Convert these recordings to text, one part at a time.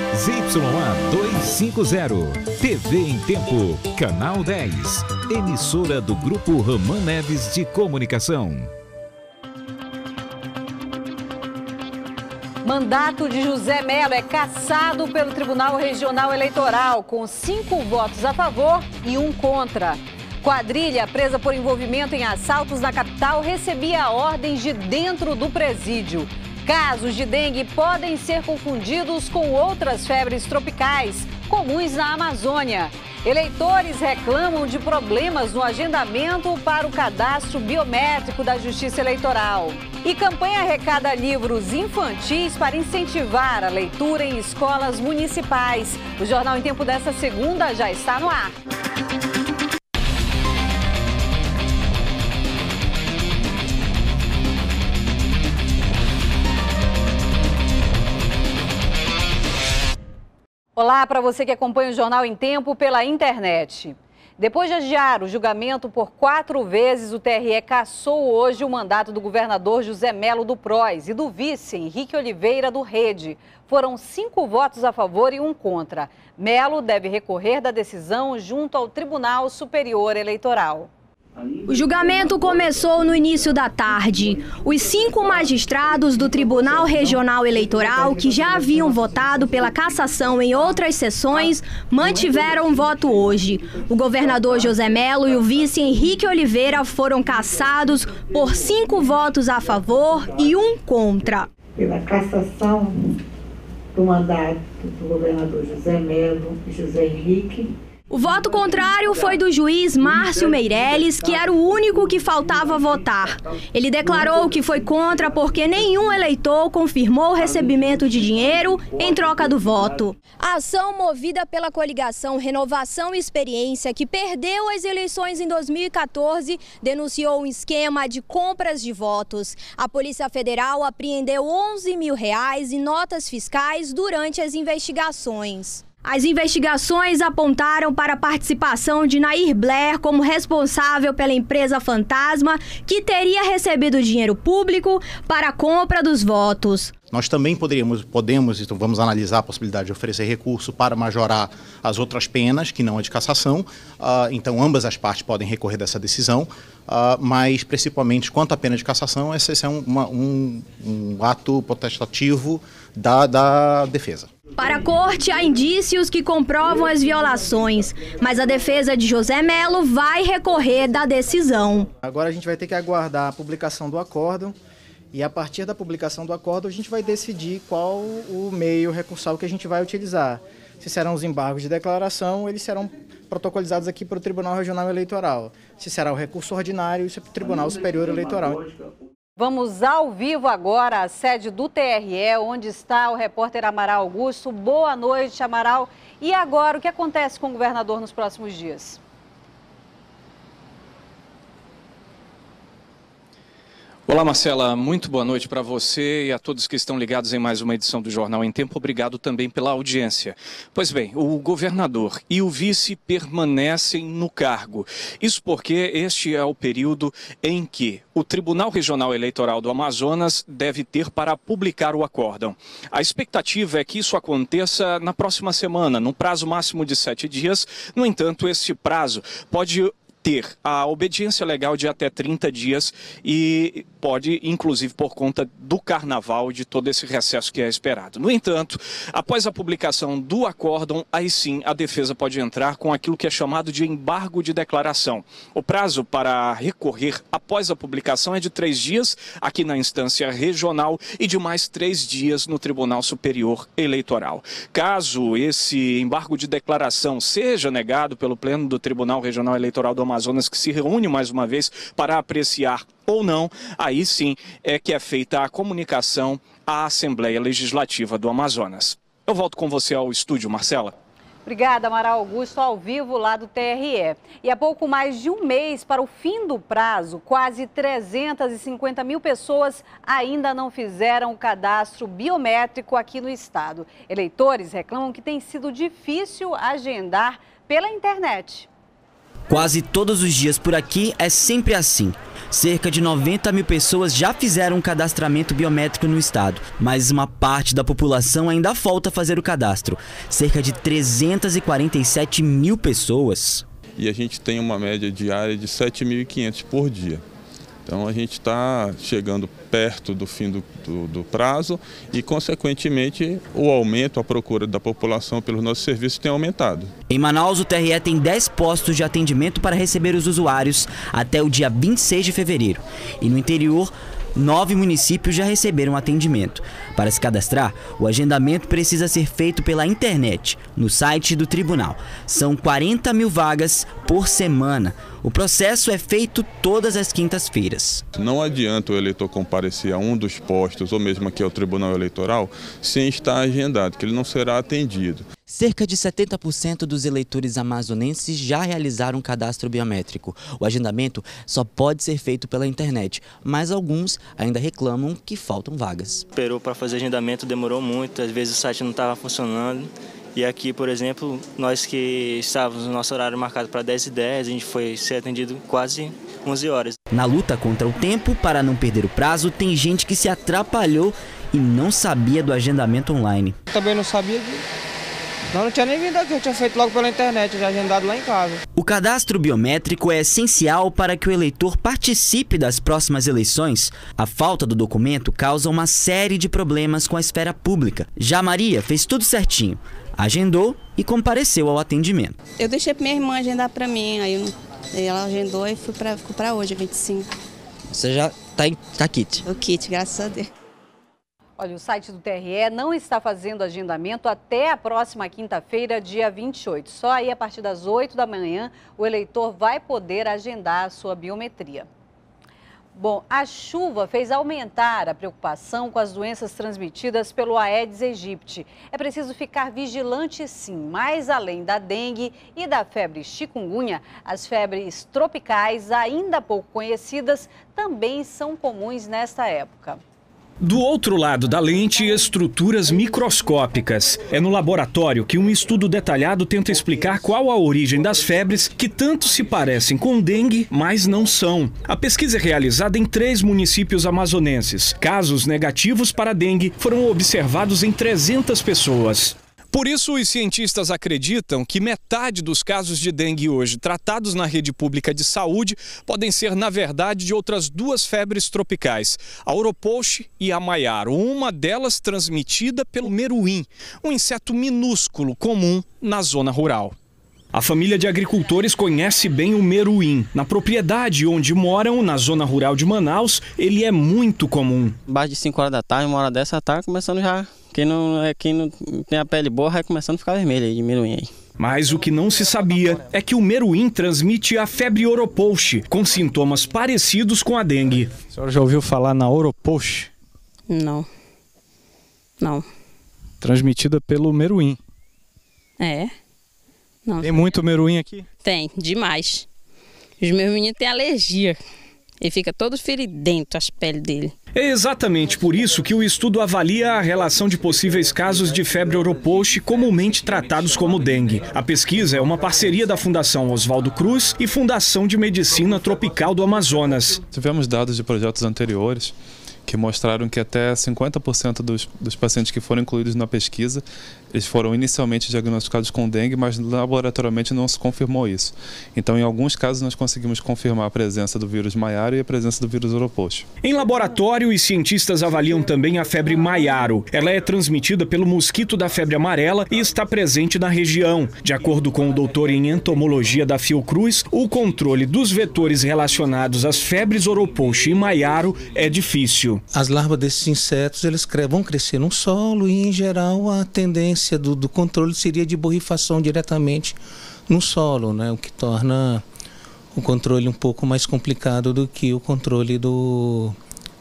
ZYA 250, TV em Tempo, Canal 10, emissora do Grupo Roman Neves de Comunicação. Mandato de José Melo é cassado pelo Tribunal Regional Eleitoral, com 5 votos a favor e 1 contra. Quadrilha presa por envolvimento em assaltos na capital recebia ordens de dentro do presídio. Casos de dengue podem ser confundidos com outras febres tropicais, comuns na Amazônia. Eleitores reclamam de problemas no agendamento para o cadastro biométrico da Justiça Eleitoral. E campanha arrecada livros infantis para incentivar a leitura em escolas municipais. O Jornal em Tempo desta segunda já está no ar. Olá para você que acompanha o Jornal em Tempo pela internet. Depois de adiar o julgamento por 4 vezes, o TRE cassou hoje o mandato do governador José Melo do PROS e do vice Henrique Oliveira do Rede. Foram 5 votos a favor e 1 contra. Melo deve recorrer da decisão junto ao Tribunal Superior Eleitoral. O julgamento começou no início da tarde. Os 5 magistrados do Tribunal Regional Eleitoral, que já haviam votado pela cassação em outras sessões, mantiveram voto hoje. O governador José Melo e o vice Henrique Oliveira foram cassados por 5 votos a favor e 1 contra. Pela cassação do mandato do governador José Melo e José Henrique. O voto contrário foi do juiz Márcio Meirelles, que era o único que faltava votar. Ele declarou que foi contra porque nenhum eleitor confirmou o recebimento de dinheiro em troca do voto. A ação movida pela coligação Renovação e Experiência, que perdeu as eleições em 2014, denunciou um esquema de compras de votos. A Polícia Federal apreendeu R$11 mil em notas fiscais durante as investigações. As investigações apontaram para a participação de Nair Blair como responsável pela empresa fantasma, que teria recebido dinheiro público para a compra dos votos. Nós também podemos, então vamos analisar a possibilidade de oferecer recurso para majorar as outras penas, que não a de cassação. Então ambas as partes podem recorrer dessa decisão, mas principalmente quanto à pena de cassação, esse é um ato potestativo da defesa. Para a corte, há indícios que comprovam as violações, mas a defesa de José Melo vai recorrer da decisão. Agora a gente vai ter que aguardar a publicação do acórdão e a partir da publicação do acórdão a gente vai decidir qual o meio recursal que a gente vai utilizar. Se serão os embargos de declaração, eles serão protocolizados aqui para o Tribunal Regional Eleitoral. Se será o recurso ordinário, isso é para o Tribunal Superior Eleitoral. Vamos ao vivo agora à sede do TRE, onde está o repórter Amaral Augusto. Boa noite, Amaral. E agora, o que acontece com o governador nos próximos dias? Olá, Marcela, muito boa noite para você e a todos que estão ligados em mais uma edição do Jornal em Tempo. Obrigado também pela audiência. Pois bem, o governador e o vice permanecem no cargo. Isso porque este é o período em que o Tribunal Regional Eleitoral do Amazonas deve ter para publicar o acórdão. A expectativa é que isso aconteça na próxima semana, no prazo máximo de 7 dias. No entanto, esse prazo pode ter a obediência legal de até 30 dias e pode, inclusive, por conta do carnaval e de todo esse recesso que é esperado. No entanto, após a publicação do acórdão, aí sim a defesa pode entrar com aquilo que é chamado de embargo de declaração. O prazo para recorrer após a publicação é de 3 dias aqui na instância regional e de mais 3 dias no Tribunal Superior Eleitoral. Caso esse embargo de declaração seja negado pelo Pleno do Tribunal Regional Eleitoral do Amazonas, que se reúne mais uma vez para apreciar ou não, aí sim é que é feita a comunicação à Assembleia Legislativa do Amazonas. Eu volto com você ao estúdio, Marcela. Obrigada, Amaral Augusto, ao vivo lá do TRE. E há pouco mais de um mês para o fim do prazo, quase 350 mil pessoas ainda não fizeram o cadastro biométrico aqui no estado. Eleitores reclamam que tem sido difícil agendar pela internet. Quase todos os dias por aqui é sempre assim. Cerca de 90 mil pessoas já fizeram um cadastramento biométrico no estado, mas uma parte da população ainda falta fazer o cadastro. Cerca de 347 mil pessoas. E a gente tem uma média diária de 7.500 por dia. Então a gente está chegando perto do fim do prazo e, consequentemente, o aumento, a procura da população pelos nossos serviços tem aumentado. Em Manaus, o TRE tem 10 postos de atendimento para receber os usuários até o dia 26 de fevereiro. E no interior, 9 municípios já receberam atendimento. Para se cadastrar, o agendamento precisa ser feito pela internet, no site do tribunal. São 40 mil vagas por semana. O processo é feito todas as quintas-feiras. Não adianta o eleitor comparecer a um dos postos, ou mesmo aqui ao Tribunal Eleitoral, sem estar agendado, que ele não será atendido. Cerca de 70% dos eleitores amazonenses já realizaram um cadastro biométrico. O agendamento só pode ser feito pela internet, mas alguns ainda reclamam que faltam vagas. Esperou para fazer agendamento, demorou muito, às vezes o site não estava funcionando. E aqui, por exemplo, nós que estávamos no nosso horário marcado para 10h10, a gente foi ser atendido quase 11 horas. Na luta contra o tempo, para não perder o prazo, tem gente que se atrapalhou e não sabia do agendamento online. Também não sabia não tinha nem vindo aqui, eu tinha feito logo pela internet, já agendado lá em casa. O cadastro biométrico é essencial para que o eleitor participe das próximas eleições. A falta do documento causa uma série de problemas com a esfera pública. Já Maria fez tudo certinho, agendou e compareceu ao atendimento. Eu deixei minha irmã agendar para mim, aí ela agendou e ficou para hoje, 25. Você já tá kit? O kit, graças a Deus. Olha, o site do TRE não está fazendo agendamento até a próxima quinta-feira, dia 28. Só aí, a partir das 8 da manhã, o eleitor vai poder agendar a sua biometria. Bom, a chuva fez aumentar a preocupação com as doenças transmitidas pelo Aedes aegypti. É preciso ficar vigilante sim, mas além da dengue e da febre chikungunya, as febres tropicais, ainda pouco conhecidas, também são comuns nesta época. Do outro lado da lente, estruturas microscópicas. É no laboratório que um estudo detalhado tenta explicar qual a origem das febres que tanto se parecem com dengue, mas não são. A pesquisa é realizada em 3 municípios amazonenses. Casos negativos para dengue foram observados em 300 pessoas. Por isso, os cientistas acreditam que metade dos casos de dengue hoje tratados na rede pública de saúde podem ser, na verdade, de outras 2 febres tropicais, a Oropouche e a Maiaro, uma delas transmitida pelo meruim, um inseto minúsculo comum na zona rural. A família de agricultores conhece bem o meruim. Na propriedade onde moram, na zona rural de Manaus, ele é muito comum. Abaixo de 5 horas da tarde, uma hora dessa, tá começando já. Quem não tem a pele boa vai começando a ficar vermelho aí de meruim aí. Mas o que não se sabia é que o meruim transmite a febre Oropouche, com sintomas parecidos com a dengue. A senhora já ouviu falar na Oropouche? Não. Não. Transmitida pelo meruim. É? Não. Tem muito meruim aqui? Tem, demais. Os meus meninos têm alergia. Ele fica todo feridento, as peles dele. É exatamente por isso que o estudo avalia a relação de possíveis casos de febre Oropouche comumente tratados como dengue. A pesquisa é uma parceria da Fundação Oswaldo Cruz e Fundação de Medicina Tropical do Amazonas. Tivemos dados de projetos anteriores que mostraram que até 50% dos pacientes que foram incluídos na pesquisa, eles foram inicialmente diagnosticados com dengue, mas laboratoriamente não se confirmou isso. Então, em alguns casos, nós conseguimos confirmar a presença do vírus Maiaro e a presença do vírus Oropouche. Em laboratório, os cientistas avaliam também a febre Maiaro. Ela é transmitida pelo mosquito da febre amarela e está presente na região. De acordo com o doutor em entomologia da Fiocruz, o controle dos vetores relacionados às febres Oropouche e Maiaro é difícil. As larvas desses insetos vão crescer no solo e, em geral, a tendência do controle seria de borrifação diretamente no solo, né? O que torna o controle um pouco mais complicado do que o controle dos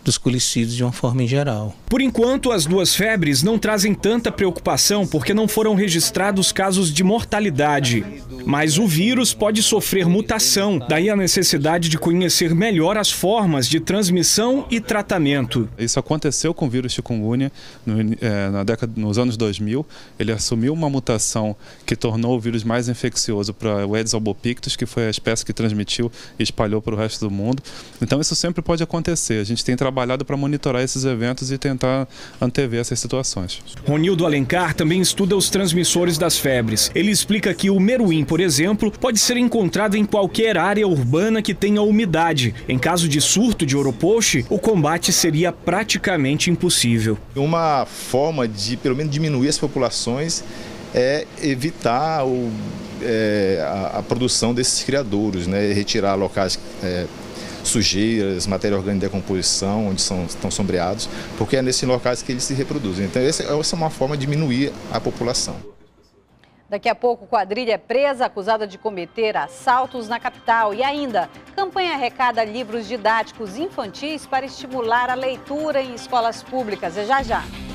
dos colicídios de uma forma em geral. Por enquanto, as duas febres não trazem tanta preocupação porque não foram registrados casos de mortalidade. Mas o vírus pode sofrer mutação, daí a necessidade de conhecer melhor as formas de transmissão e tratamento. Isso aconteceu com o vírus chikungunya nos anos 2000. Ele assumiu uma mutação que tornou o vírus mais infeccioso para o Aedes albopictus, que foi a espécie que transmitiu e espalhou para o resto do mundo. Então isso sempre pode acontecer. A gente tem trabalhado para monitorar esses eventos e tentar antever essas situações. Ronildo Alencar também estuda os transmissores das febres. Ele explica que o meruim, por exemplo, pode ser encontrado em qualquer área urbana que tenha umidade. Em caso de surto de Oropoche, o combate seria praticamente impossível. Uma forma de, pelo menos, diminuir as populações é evitar a produção desses criadouros, né? Retirar locais sujeiras, matéria orgânica de decomposição, onde estão sombreados, porque é nesses locais que eles se reproduzem. Então essa é uma forma de diminuir a população. Daqui a pouco, quadrilha é presa acusada de cometer assaltos na capital. E ainda, campanha arrecada livros didáticos infantis para estimular a leitura em escolas públicas. É já já.